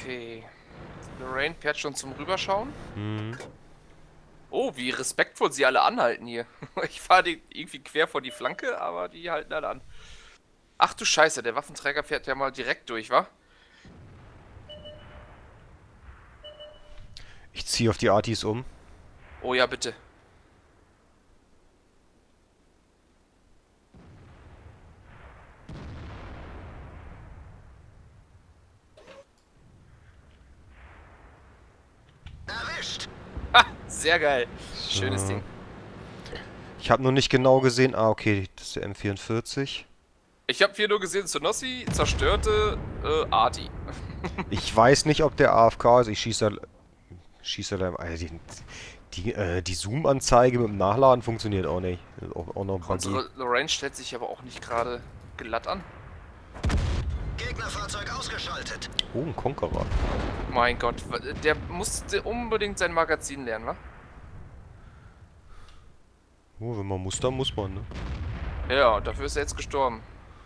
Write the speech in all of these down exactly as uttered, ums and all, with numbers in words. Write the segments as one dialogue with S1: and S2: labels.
S1: Okay. Lorraine fährt schon zum Rüberschauen.
S2: Hm.
S1: Oh, wie respektvoll sie alle anhalten hier. Ich fahre die irgendwie quer vor die Flanke, aber die halten alle an. Ach du Scheiße, der Waffenträger fährt ja mal direkt durch, wa?
S2: Ich ziehe auf die Artis um.
S1: Oh ja, bitte.
S3: Erwischt!
S1: Ha, sehr geil. Schönes
S2: So.
S1: Ding.
S2: Ich habe nur nicht genau gesehen. Ah, okay, das ist der M vierundvierzig.
S1: Ich habe hier nur gesehen, Sonossi zerstörte äh, Arti.
S2: Ich weiß nicht, ob der A F K ist. Ich schieße da... Schieße da... Also die die, äh, die Zoom-Anzeige mit dem Nachladen funktioniert auch nicht. Auch, auch noch buggy.
S1: Unsere Lorraine stellt sich aber auch nicht gerade glatt an.
S3: Gegnerfahrzeug ausgeschaltet.
S2: Oh, ein Conqueror.
S1: Mein Gott, der musste unbedingt sein Magazin lernen, wa?
S2: Oh, wenn man muss, dann muss man, ne?
S1: Ja, dafür ist er jetzt gestorben.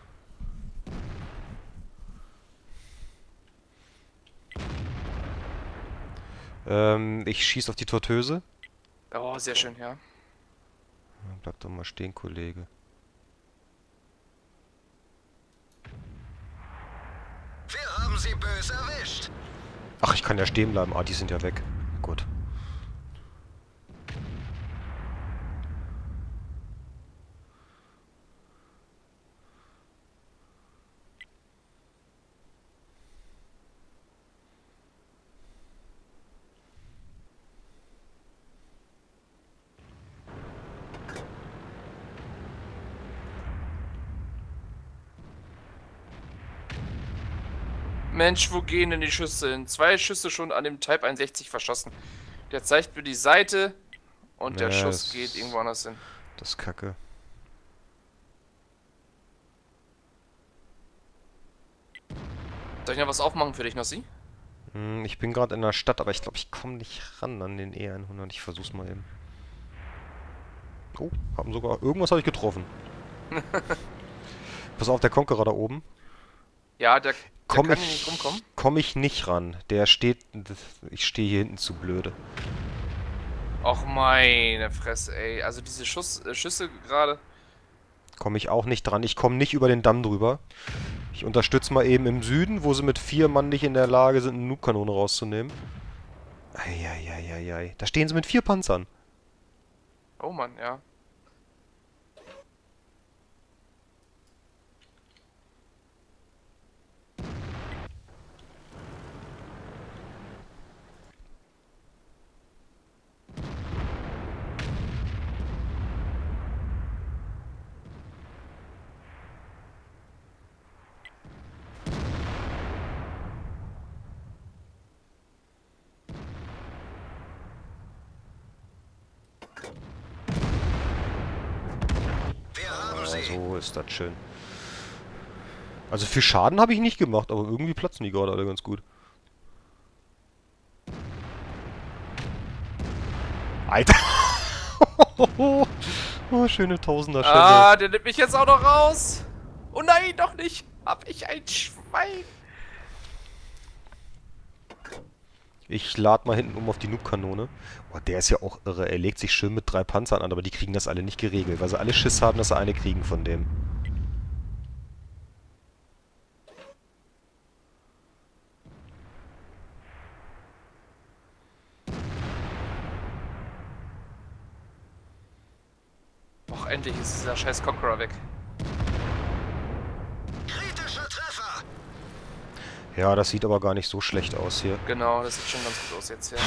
S2: Ähm, ich schieße auf die Tortöse.
S1: Oh, sehr schön, ja.
S2: Bleib doch mal stehen, Kollege.
S3: Wir haben sie böse erwischt.
S2: Ach, ich kann ja stehen bleiben. Ah, die sind ja weg. Gut.
S1: Mensch, wo gehen denn die Schüsse hin? Zwei Schüsse schon an dem Type einundsechzig verschossen. Der zeigt mir die Seite und der
S2: Nee,
S1: Schuss
S2: das,
S1: geht irgendwo anders hin.
S2: das ist Kacke.
S1: Soll ich noch was aufmachen für dich, Nossi?
S2: Hm, ich bin gerade in der Stadt, aber ich glaube, ich komme nicht ran an den E hundert. Ich versuch's mal eben. Oh, haben sogar... Irgendwas habe ich getroffen. Pass auf, der Conqueror da oben.
S1: Ja, der, der
S2: Komm
S1: kann hier nicht
S2: ich,
S1: rumkommen.
S2: komm ich nicht ran. Der steht... Ich stehe hier hinten zu blöde.
S1: Och meine Fresse, ey. Also diese Schuss, äh, Schüsse gerade.
S2: Komme ich auch nicht dran. Ich komme nicht über den Damm drüber. Ich unterstütze mal eben im Süden, wo sie mit vier Mann nicht in der Lage sind, eine Noob-Kanone rauszunehmen. Eieieiei. Da stehen sie mit vier Panzern.
S1: Oh Mann, ja.
S3: Wir haben
S2: Ja,
S3: sie.
S2: so ist das schön. Also viel Schaden habe ich nicht gemacht, aber irgendwie platzen die gerade alle ganz gut. Alter! Oh, schöne Tausender-Schelle.
S1: Ah, der nimmt mich jetzt auch noch raus. Oh nein, doch nicht. Hab ich ein Schwein.
S2: Ich lad mal hinten um auf die Noob-Kanone. Boah, der ist ja auch irre. Er legt sich schön mit drei Panzern an, aber die kriegen das alle nicht geregelt, weil sie alle Schiss haben, dass sie eine kriegen von dem.
S1: Och, endlich ist dieser scheiß Conqueror weg.
S3: Kritischer Treffer.
S2: Ja, das sieht aber gar nicht so schlecht aus hier.
S1: Genau, das sieht schon ganz gut aus jetzt, ja.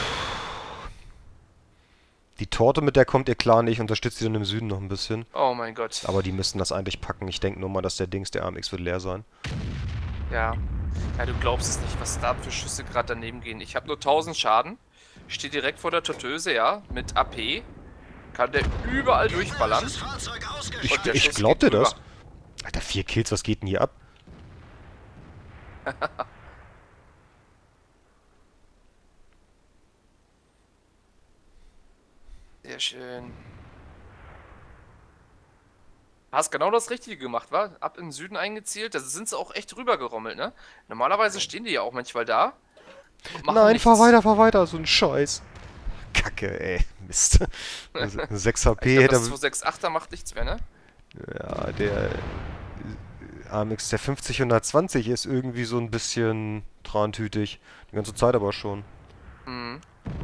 S2: Die Torte, mit der kommt ihr klar nicht, unterstützt sie dann im Süden noch ein bisschen.
S1: Oh mein Gott.
S2: Aber die müssten das eigentlich packen. Ich denke nur mal, dass der Dings, der A M X wird leer sein.
S1: Ja. Ja, du glaubst es nicht, was da für Schüsse gerade daneben gehen. Ich habe nur tausend Schaden. Steht direkt vor der Tortöse, ja. Mit A P. Kann der überall durchballern.
S3: Gegnerisches Fahrzeug
S2: Ich,
S3: ausgeschaltet.
S1: Und der
S2: ich
S1: Schuss
S2: glaub
S1: geht
S2: dir das.
S1: drüber.
S2: Alter, vier Kills, was geht denn hier ab?
S1: Sehr schön. Hast genau das Richtige gemacht, wa? Ab im Süden eingezielt, da sind sie auch echt rübergerommelt, ne? Normalerweise stehen die ja auch manchmal da und machen
S2: Nein,
S1: nichts.
S2: fahr weiter, fahr weiter, so ein Scheiß. Kacke, ey. Mist. Also, sechs H P
S1: Ich glaub,
S2: hätte
S1: das zwei sechs achter macht nichts mehr, ne?
S2: Ja, der äh, A M X, der fünfzig hundertzwanzig ist irgendwie so ein bisschen trantütig. Die ganze Zeit aber schon.
S1: Mhm.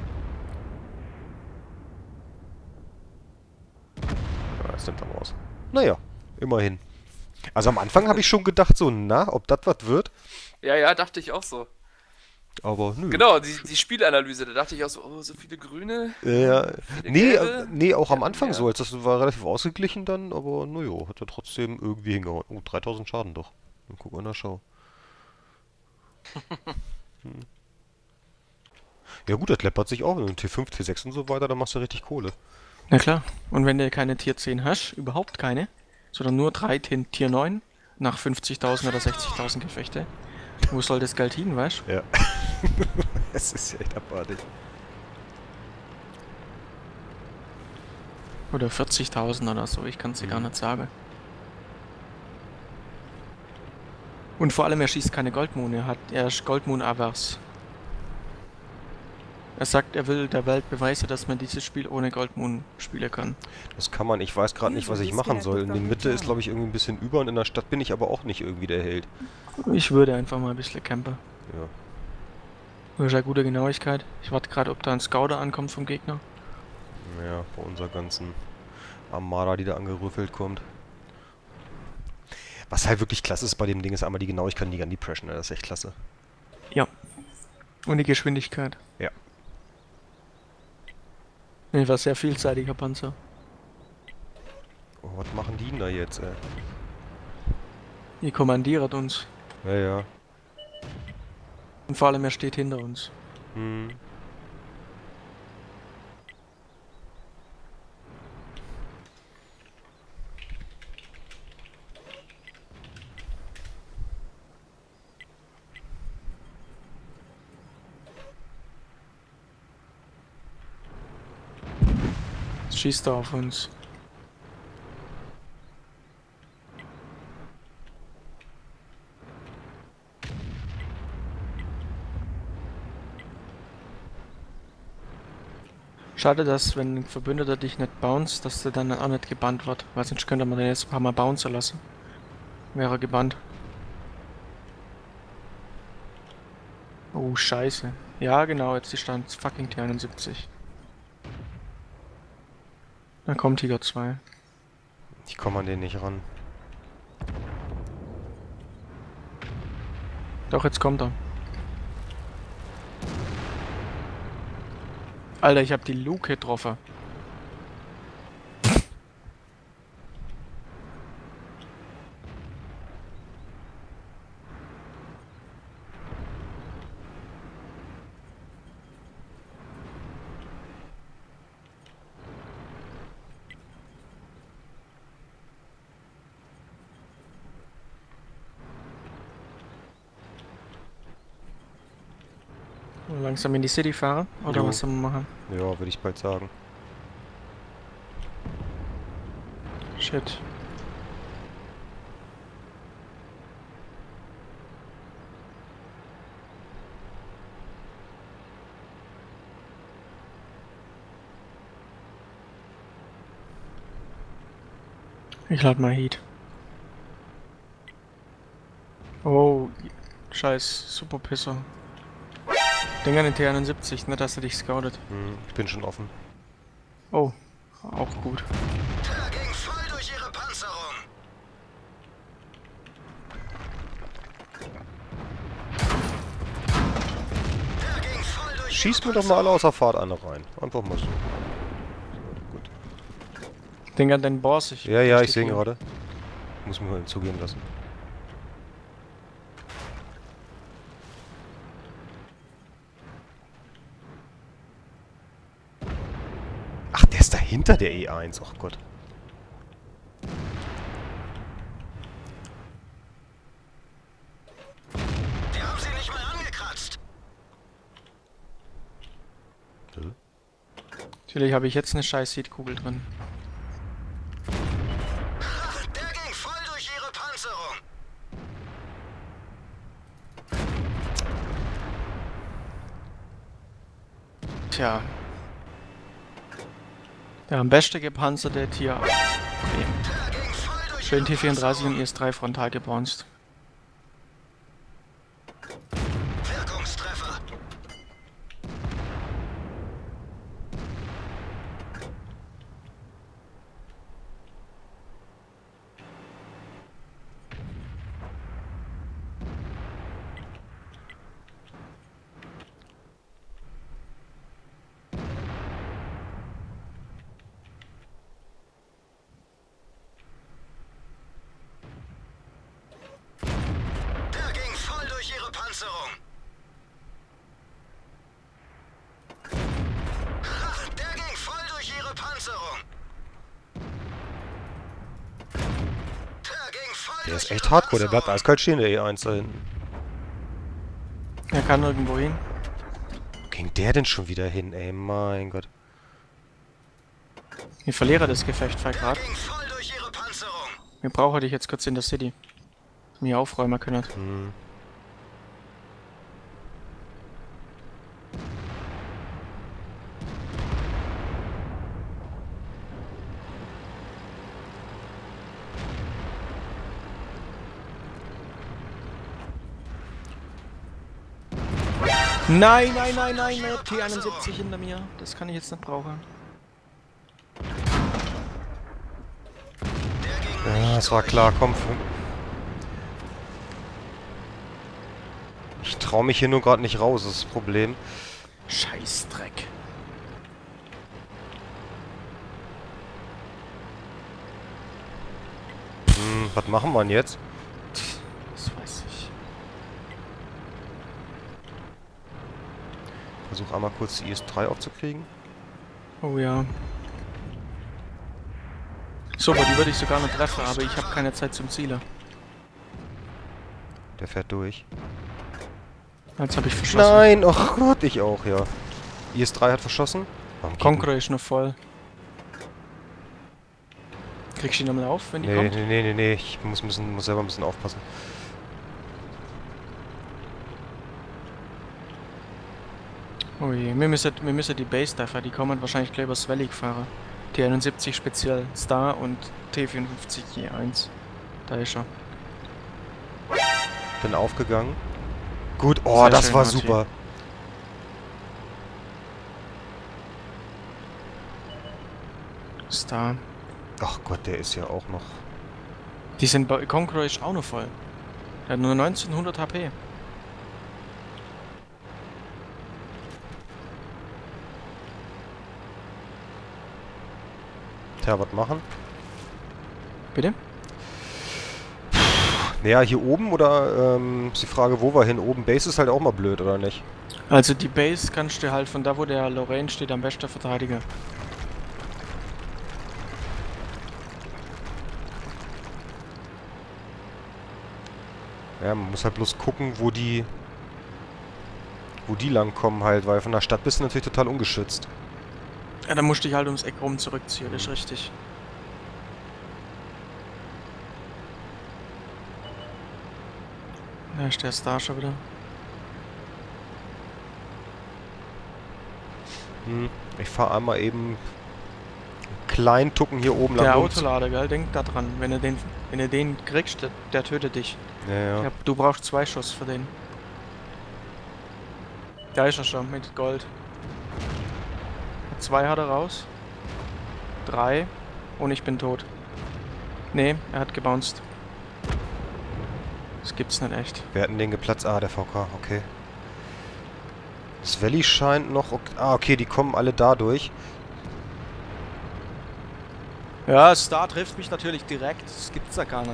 S2: Ja, das nimmt er raus. Naja, immerhin. Also am Anfang habe ich schon gedacht, so, na, ob das was wird.
S1: Ja, ja, dachte ich auch so.
S2: Aber nö.
S1: Genau, die, die Spielanalyse, da dachte ich auch so, oh, so viele Grüne.
S2: Ja,
S1: viele
S2: nee,
S1: Gelbe.
S2: äh, nee, auch am
S1: Ja,
S2: Anfang
S1: ja.
S2: so, als das war relativ ausgeglichen dann, aber naja, hat er trotzdem irgendwie hingehauen. Oh, dreitausend Schaden doch. Dann gucken wir in der Schau. Hm. Ja gut, das läppert sich auch. Wenn du T fünf, T sechs und so weiter, dann machst du richtig Kohle.
S4: Na klar. Und wenn du keine Tier zehn hast, überhaupt keine, sondern nur drei Tier Tier neun nach fünfzigtausend oder sechzigtausend Gefechte, wo soll das Geld hin, weißt du?
S2: Ja. Es ist ja echt abartig.
S4: Oder vierzigtausend oder so, ich kann es dir gar
S2: Mhm.
S4: nicht sagen. Und vor allem, er schießt keine Goldmoon, er, hat, er ist Goldmoon-avers. Er sagt, er will der Welt beweisen, dass man dieses Spiel ohne Goldmoon spielen kann.
S2: Das kann man. Ich weiß gerade nicht, was ich machen soll. In der Mitte ist, glaube ich, irgendwie ein bisschen über und in der Stadt bin ich aber auch nicht irgendwie der Held.
S4: Ich würde einfach mal ein bisschen campen.
S2: Ja.
S4: Du hast ja gute Genauigkeit. Ich warte gerade, ob da ein Scouter ankommt vom Gegner.
S2: Ja, bei unserer ganzen Armada, die da angerüffelt kommt. Was halt wirklich klasse ist bei dem Ding, ist einmal die Genauigkeit und die Gun Depression. Das ist echt klasse.
S4: Ja. Und die Geschwindigkeit.
S2: Ja.
S4: Nee, war sehr vielseitiger Panzer.
S2: Oh, was machen die denn da jetzt, ey?
S4: Ihr kommandiert uns.
S2: Ja, ja.
S4: Und vor allem, er steht hinter uns.
S2: Hm.
S4: Jetzt schießt er auf uns. Schade, dass wenn ein Verbündeter dich nicht bounce, dass der dann auch nicht gebannt wird. Weil sonst könnte man den jetzt ein paar Mal bouncen lassen. Wäre er gebannt. Oh, scheiße. Ja, genau, jetzt ist Stand fucking T einundsiebzig. Dann kommt Tiger zwei.
S2: Ich komme an den nicht ran.
S4: Doch, jetzt kommt er. Alter, ich hab die Luke getroffen. Langsam in die City fahren? Oder
S2: Jo.
S4: was sollen wir machen?
S2: Ja, würde ich bald sagen.
S4: Shit. Ich lade mal Heat. Oh, scheiß Superpisser. Denk an den T einundsiebzig, nicht dass er dich scoutet.
S2: Hm, ich bin schon offen.
S4: Oh, auch gut.
S3: Der ging voll durch ihre Panzerung. Der ging voll durch
S2: Schießt mir
S3: ihre
S2: doch mal alle außer Fahrt eine rein. Einfach mal so. So, gut.
S4: Denk an den Boss. Ich
S2: Ja, ja, ich sehe
S4: ihn
S2: ihn gerade. Muss mir mal zugehen lassen. Ach, der ist dahinter, der E eins. Ach Gott.
S3: Die haben sie nicht mal angekratzt.
S2: Hä?
S4: Natürlich habe ich jetzt eine scheiß Heatkugel drin.
S3: Der
S4: Tja. Der am besten gepanzerte Tier. Okay.
S3: Der ging voll durch
S4: Schön
S3: ihre
S4: T vierunddreißig und
S3: Panzerung.
S4: I S drei frontal gebounced.
S3: Wirkungstreffer. Der ging voll durch ihre Panzerung. Ha, der ging voll durch ihre Panzerung. Der ging voll
S2: Der
S3: durch
S2: ist echt
S3: ihre
S2: hardcore, der bleibt
S3: Panzerung.
S2: eiskalt stehen, der E eins da hinten.
S4: Er kann irgendwo hin.
S2: Wo ging der denn schon wieder hin, ey? Mein Gott.
S4: Ich verliere das Gefecht
S3: Der
S4: gerade.
S3: ging voll durch ihre Panzerung.
S4: Wir brauchen dich jetzt kurz in der City. Mir aufräumen können.
S2: Hm.
S4: Nein, nein, nein, nein, nein, T einundsiebzig hinter mir. Das kann ich jetzt nicht brauchen.
S3: Der ging
S2: Ja,
S3: nicht
S2: das war
S3: durch.
S2: klar, komm. Ich trau mich hier nur gerade nicht raus, das ist das Problem.
S4: Scheißdreck.
S2: Hm, was machen wir denn jetzt?
S4: Das weiß ich.
S2: Versuch einmal kurz die I S drei aufzukriegen.
S4: Oh ja. Super, die würde ich sogar noch treffen, aber ich habe keine Zeit zum Zielen.
S2: Der fährt durch.
S4: Jetzt habe ich verschossen.
S2: Nein, oh Gott, ich auch, ja. I S drei hat verschossen. Warum geht
S4: Konkro ist noch voll. Kriegst du ihn nochmal auf, wenn die
S2: Nee,
S4: kommt?
S2: nee, nee, nee, nee, ich muss, müssen, muss selber ein bisschen aufpassen.
S4: Oh je, wir müssen, wir müssen die Base dafür, die kommen wahrscheinlich gleich übers Valley gefahren. T einundsiebzig speziell Star und T vierundfünfzig E eins. Da ist er.
S2: Bin aufgegangen. Gut, oh,
S4: Sehr
S2: das
S4: schön,
S2: war
S4: Archie.
S2: super.
S4: Star.
S2: Ach Gott, der ist ja auch noch...
S4: Die sind bei Konkro ist auch noch voll. Der hat nur neunzehnhundert H P.
S2: Tja, was machen?
S4: Bitte?
S2: Naja, hier oben oder ähm, ist die Frage, wo wir hin? Oben Base ist halt auch mal blöd, oder nicht?
S4: Also die Base kannst du halt von da, wo der Lorraine steht, am besten verteidigen.
S2: Ja, man muss halt bloß gucken, wo die... wo die lang kommen halt, weil von der Stadt bist du natürlich total ungeschützt.
S4: Ja, dann musst du dich halt ums Eck rum zurückziehen, das ist richtig. Da ist der Star schon wieder.
S2: Hm. Ich fahr einmal eben einen kleinen Tucken hier oben
S4: Der
S2: lang rum.
S4: Autolader, gell, denk da dran. Wenn du den, wenn du den kriegst, der, der tötet dich.
S2: Ja, ja.
S4: Ja, du brauchst zwei Schuss für den. Da ist er schon, mit Gold. Zwei hat er raus. Drei. Und ich bin tot. Nee, er hat gebounced. Das gibt's nicht echt.
S2: Wir hatten den geplatzt. Ah, der V K, okay. Das Valley scheint noch... ok- Ah, okay, die kommen alle da durch.
S4: Ja, Star trifft mich natürlich direkt. Das gibt's ja gar nicht.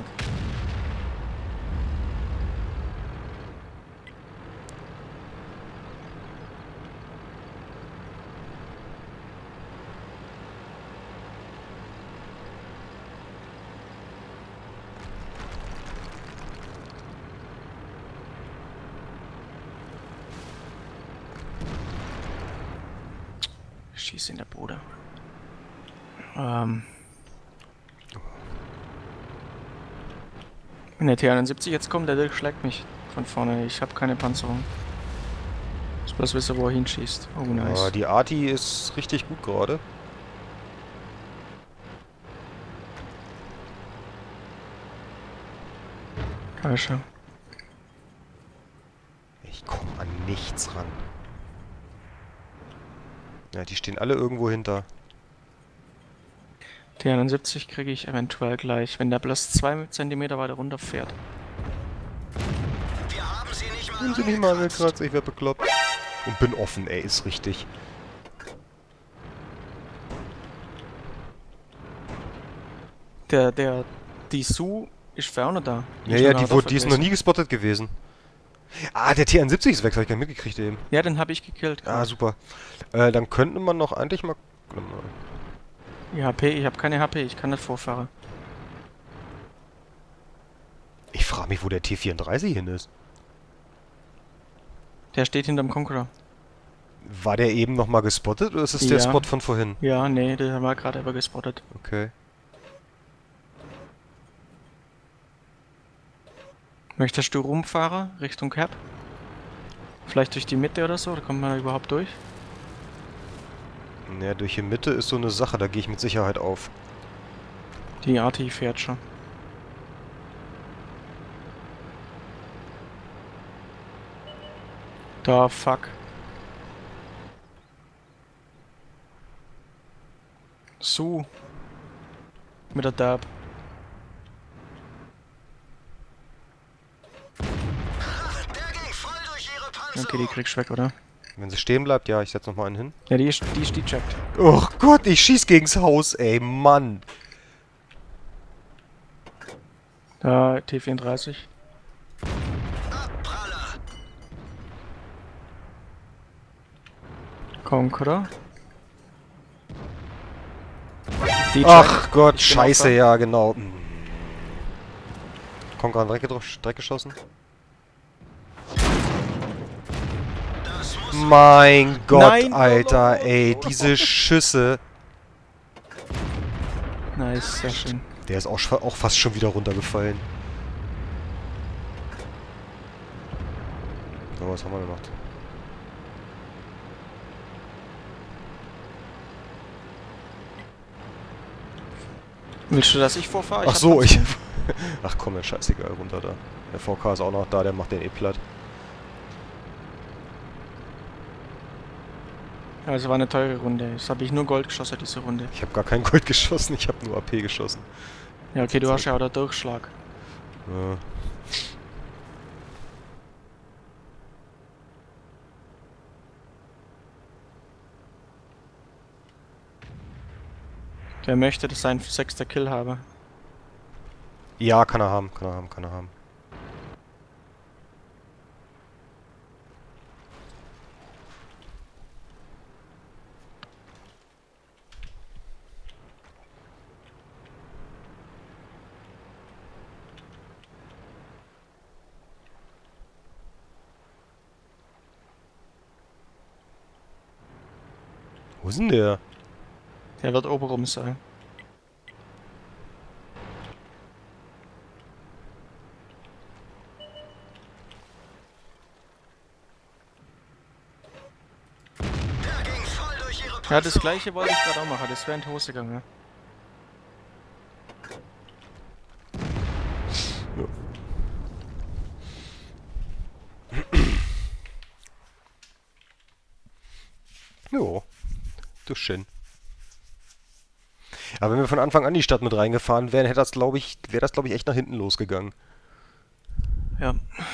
S4: Schieß in der Bude. Ähm. Wenn der T einundsiebzig jetzt kommt, der durchschlägt mich von vorne. Ich habe keine Panzerung. Das bloß wissen, wo er hinschießt. Oh, nice.
S2: Ja, die Arti ist richtig gut gerade.
S4: Geil schon.
S2: Ich komme an nichts ran. Ja, die stehen alle irgendwo hinter.
S4: T einundsiebzig kriege ich eventuell gleich, wenn der bloß zwei Zentimeter weiter runter fährt.
S3: Wir haben sie nicht mal
S2: Sind sie nicht mal
S3: angekratzt.
S2: angekratzt, ich werde bekloppt. Und bin offen, ey, ist richtig.
S4: Der, der, die Su ist vorne da. Die
S2: Ja,
S4: ist
S2: ja,
S4: noch
S2: die,
S4: da
S2: wurde, die ist noch
S4: gewesen.
S2: nie gespottet gewesen. Ah, der T einundsiebzig ist weg, das hab ich gar nicht mitgekriegt eben.
S4: Ja, den habe ich gekillt.
S2: Ah, super. Äh, dann könnte man noch eigentlich mal...
S4: Die H P, ich habe keine H P, ich kann nicht vorfahren.
S2: Ich frage mich, wo der T vierunddreißig hin ist.
S4: Der steht hinterm Conqueror.
S2: War der eben noch mal gespottet oder ist es der
S4: Ja.
S2: Spot von vorhin?
S4: Ja, nee, der war gerade aber gespottet.
S2: Okay.
S4: Möchtest du rumfahren, Richtung Cap? Vielleicht durch die Mitte oder so, da kommt man da überhaupt durch?
S2: Ja, durch die Mitte ist so eine Sache, da gehe ich mit Sicherheit auf.
S4: Die Arti fährt schon. Da, fuck. Su. Mit der Dab.
S3: Der ging voll durch ihre Panzerung.
S4: Okay, die kriegst du weg, oder?
S2: Wenn sie stehen bleibt, ja, ich setze noch mal einen hin.
S4: Ja, die ist, die ist die checkt.
S2: Oh Gott, ich schieß gegens Haus, ey, Mann.
S4: Da, T vierunddreißig.
S3: Abpraller.
S4: Conqueror. Die
S2: Ach
S4: checkt.
S2: Gott,
S4: Ich bin auch
S2: scheiße,
S4: da.
S2: ja, genau. Hm. Conqueror an Dreck, gedro- Dreck geschossen.
S3: Das muss
S2: Mein Gott,
S4: Nein,
S2: Alter,
S4: no, no, no,
S2: ey,
S4: no.
S2: diese Schüsse.
S4: Nice, sehr schön.
S2: Der ist auch, sch- auch fast schon wieder runtergefallen. So, was haben wir gemacht?
S4: Willst du, dass ich vorfahre?
S2: Ach
S4: hab
S2: so, ich...
S4: Panzerung.
S2: Ach komm, ja, scheißegal, runter da. Der V K ist auch noch da, der macht den eh platt.
S4: Also war eine teure Runde. Jetzt habe ich nur Gold geschossen, diese Runde.
S2: Ich habe gar kein Gold geschossen, ich habe nur A P geschossen.
S4: Ja, okay, du hast ja auch den Durchschlag.
S2: Ja.
S4: Der möchte, dass sein sechster Kill habe.
S2: Ja, kann er haben, kann er haben, kann er haben. Wo ist denn der?
S4: Der wird obenrum sein.
S3: Der ging voll durch ihre Panzerung.
S4: Ja, das gleiche wollte ich gerade auch machen. Das wäre in die Hose gegangen.
S2: Jo, das ist schön. Aber wenn wir von Anfang an die Stadt mit reingefahren wären, hätte das, glaube ich, wäre das, glaube ich, echt nach hinten losgegangen.
S4: Ja.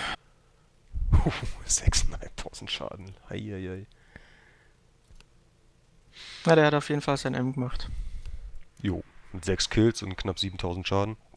S2: sechstausendfünfhundert Schaden. Heieiei.
S4: Na, der hat auf jeden Fall sein M gemacht.
S2: Jo, mit sechs Kills und knapp siebentausend Schaden.